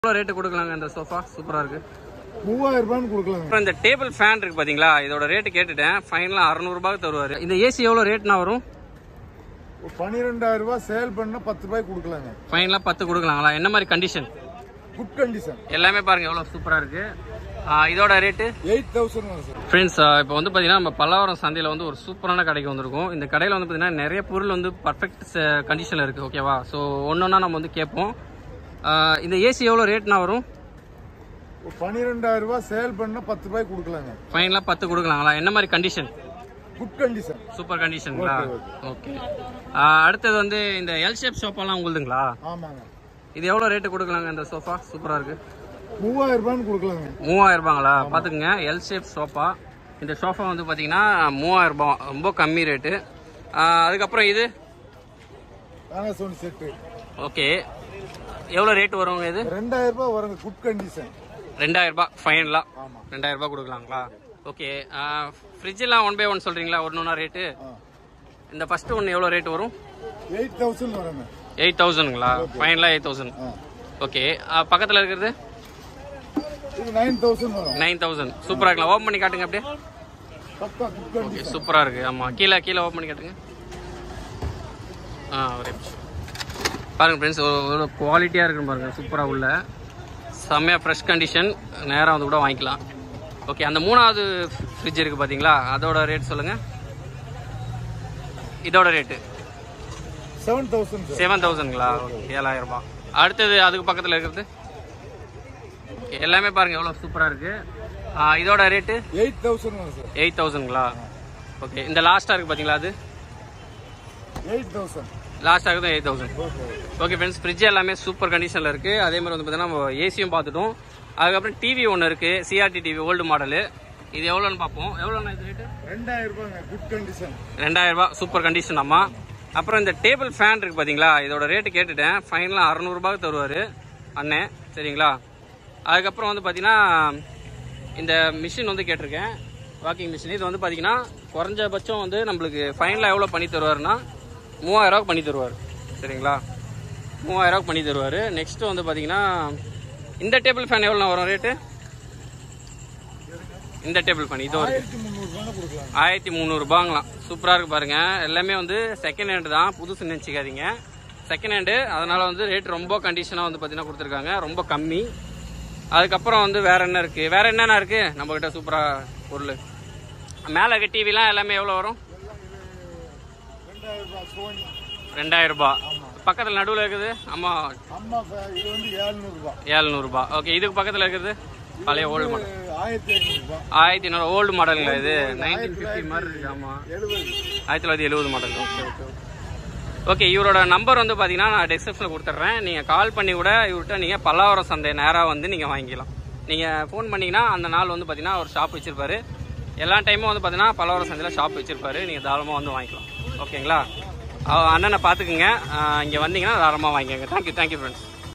எவ்வளோ ரேட்டு கொடுக்கலாங்க இந்த சோஃபா? சூப்பராக இருக்கு. 3000 ரூபாய்க்கு கொடுக்கலாங்க. அப்புறம் இந்த டேபிள் ஃபேன் இருக்கு பாத்தீங்களா, இதோட ரேட்டு கேட்டுட்டேன். ஃபைனலாக 600 ரூபாய்க்கு தருவாரு. இந்த ஏசி எவ்வளோ ரேட்னா வரும்? 12000 ரூபாய் சேல் பண்ணா 10 ரூபாய்க்கு கொடுக்கலாங்க. ஃபைனலாக 10 கொடுக்கலாங்களா? என்ன மாதிரி கண்டிஷன்? Good condition. எல்லாமே பாருங்க எவ்வளோ சூப்பராக இருக்கு. இதோட ரேட்டு 8000 வரும் சார். ஃப்ரெண்ட்ஸ், இப்போ வந்து பார்த்தீங்கன்னா நம்ம பல்லாவரம் சந்தையில் வந்து ஒரு சூப்பரான கடைக்கு வந்திருக்கும். இந்த கடையில் வந்து பார்த்தீங்கன்னா நிறைய பொருள் வந்து பர்ஃபெக்ட் கண்டிஷனில் இருக்குது. ஓகேவா? ஸோ ஒன்றொன்னா நம்ம வந்து கேட்போம். இந்த ஏசி எவ்வளோ ரேட்னா வரும்? 12000 ரூபாய் சேல் பண்ணா 10 ரூபாய்க்கு கொடுக்கலாங்க. ஃபைனலாக 10 கொடுக்கலாங்களா? என்ன மாதிரி கண்டிஷன்? Good condition. சூப்பர் கண்டிஷனுங்களா? ஓகே. அடுத்தது வந்து இந்த எல் ஷேப் சோஃபாலாம் உங்களுதுங்களா? ஆமாங்க. இது எவ்வளோ ரேட்டு கொடுக்கலாங்க இந்த சோஃபா? சூப்பராக இருக்கு. 3000 ரூபாய்க்கு கொடுக்கலாங்க. 3000 ரூபாங்களா? பார்த்துக்குங்க, எல் ஷேப் சோஃபா. இந்த சோஃபா வந்து பார்த்தீங்கன்னா 3000 ரூபாய், ரொம்ப கம்மி ரேட்டு. அதுக்கப்புறம் இது செட்டு. ஓகே, எவ்வளோ ரேட் வருங்க இது? 2000 ரூபாய் வருங்க. Good condition. 2000 ரூபாய் ஃபைனலா? 2000 ரூபாய் கொடுக்கலாங்களா? ஓகே. ஃப்ரிட்ஜெல்லாம் 1 by 1 சொல்றீங்களா? ஒன்னொன்னா ரேட்டு. இந்த ஃபர்ஸ்ட் ஒன்று எவ்வளோ ரேட் வரும்? 8000 வருங்க. 8000ங்களா? ஃபைனலாக 8000. ஓகே. பக்கத்தில் இருக்கிறது இது 9000 வரும். 9000. சூப்பராக இருக்கலாம். ஓப்பன் பண்ணி காட்டுங்க அப்படியே. ஓகே, சூப்பராக இருக்கு. ஆமாம், கீழே ஓப்பன் பண்ணி காட்டுங்க. ஒரே பாருங்க ஃப்ரெண்ட்ஸ், ஒரு குவாலிட்டியாக இருக்குன்னு பாருங்க. சூப்பராக உள்ள செம்மையாக ஃப்ரெஷ் கண்டிஷன். நேராக வந்து கூட வாங்கிக்கலாம். ஓகே. அந்த மூணாவது ஃப்ரிட்ஜ் இருக்குது பார்த்தீங்களா, அதோட ரேட் சொல்லுங்கள். இதோட ரேட்டு 7000ங்களா? 7000 ரூபாய். அடுத்தது அதுக்கு பக்கத்தில் இருக்கிறது எல்லாமே பாருங்க எவ்வளோ சூப்பராக இருக்கு. இதோட ரேட்டு 8000ங்களா? ஓகே. இந்த லாஸ்ட்டாக இருக்குது பார்த்தீங்களா, அது 8000. லாஸ்ட்டாக இருக்குது 8000. ஓகே ஃப்ரெண்ட்ஸ், ஃப்ரிட்ஜ் எல்லாமே சூப்பர் கண்டிஷனில் இருக்குது. அதே மாதிரி வந்து பார்த்தீங்கன்னா நம்ம ஏசியும் பார்த்துட்டோம். அதுக்கப்புறம் டிவி ஒன்று இருக்குது, சிஆர்டி டிவி, ஓல்டு மாடலு. இது எவ்வளோன்னு பார்ப்போம். எவ்வளோண்ணா இது ரேட்டு? 2000 ரூபாங்க. Good condition. 2000 ரூபாய், சூப்பர் கண்டிஷன். அம்மா. அப்புறம் இந்த டேபிள் ஃபேன் இருக்குது பார்த்தீங்களா, இதோட ரேட்டு கேட்டுட்டேன். ஃபைனலாக 600 ரூபாய்க்கு தருவார் அண்ணே. சரிங்களா? அதுக்கப்புறம் வந்து பார்த்தீங்கன்னா இந்த மிஷின் வந்து கேட்டிருக்கேன், வாக்கிங் மிஷின். இது வந்து பார்த்தீங்கன்னா குறைஞ்சபட்சம் வந்து நம்மளுக்கு ஃபைனலாக எவ்வளோ பண்ணி தருவார்னா 3000 ரூபாய்க்கு பண்ணி தருவார். சரிங்களா? 3000 ரூபாய்க்கு பண்ணி தருவார். நெக்ஸ்ட்டு வந்து பார்த்தீங்கன்னா இந்த டேபிள் ஃபேன் எவ்வளோ வரும் ரேட்டு? இந்த டேபிள் ஃபேன் இதோ 1300 ரூபாங்களாம். சூப்பராக இருக்கு பாருங்க. எல்லாமே வந்து செகண்ட் ஹேண்டு தான், புதுசு நினச்சிக்காதீங்க. செகண்ட் ஹேண்டு, அதனால வந்து ரேட் ரொம்ப கண்டிஷனாக வந்து பார்த்தீங்கன்னா கொடுத்துருக்காங்க, ரொம்ப கம்மி. அதுக்கப்புறம் வந்து வேற என்ன இருக்கு? வேற என்னென்ன இருக்கு நம்ம கிட்ட சூப்பராக பொருள்? மேலே இருக்க டிவிலாம் எல்லாமே எவ்வளோ வரும்? 2000 ரூபாய். பக்கத்தில் நடுவில் இருக்குது அம்மா, இது வந்து 700 ரூபாய். 700 ரூபாய். ஓகே. இதுக்கு பக்கத்தில் இருக்குது பழைய ஓல்டு மாடல் 1500 ரூபாய். 1500 ஓல்டு மாடலுங்களா இது? 1950 மாதிரி இருக்கு. ஆமாம், 1970 மாடல். Okay okay okay. இவரோட நம்பர் வந்து பார்த்தீங்கன்னா நான் டிஸ்கிரிப்ஷனில் கொடுத்துட்றேன். நீங்கள் கால் பண்ணி கூட இவர்கிட்ட நீங்கள் பல்லாவரம் சந்தை நேராக வந்து நீங்கள் வாங்கிக்கலாம். நீங்கள் ஃபோன் பண்ணிங்கன்னா அந்த நாள் வந்து பார்த்தீங்கன்னா ஒரு ஷாப் வச்சுருப்பாரு. எல்லா டைமும் வந்து பார்த்தீங்கன்னா பல்லாவரம் சந்தையில் ஷாப் வச்சுருப்பாரு. நீங்கள் தாராளமாக வந்து வாங்கிக்கலாம். ஓகேங்களா? அண்ணனை பார்த்துக்குங்க. இங்கே வந்தீங்கன்னா தாராளமாக வாங்கிக்கோங்க. Thank you friends.